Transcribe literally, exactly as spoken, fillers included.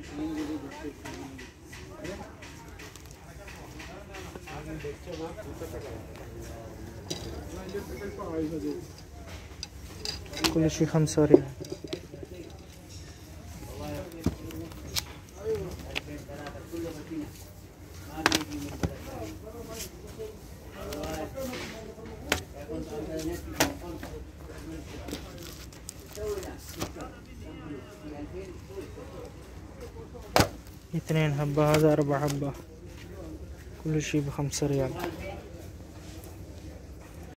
كل شيء خمسة ريال. اثنين حبة، هذا أربع حبة، كل شيء بخمسة ريال.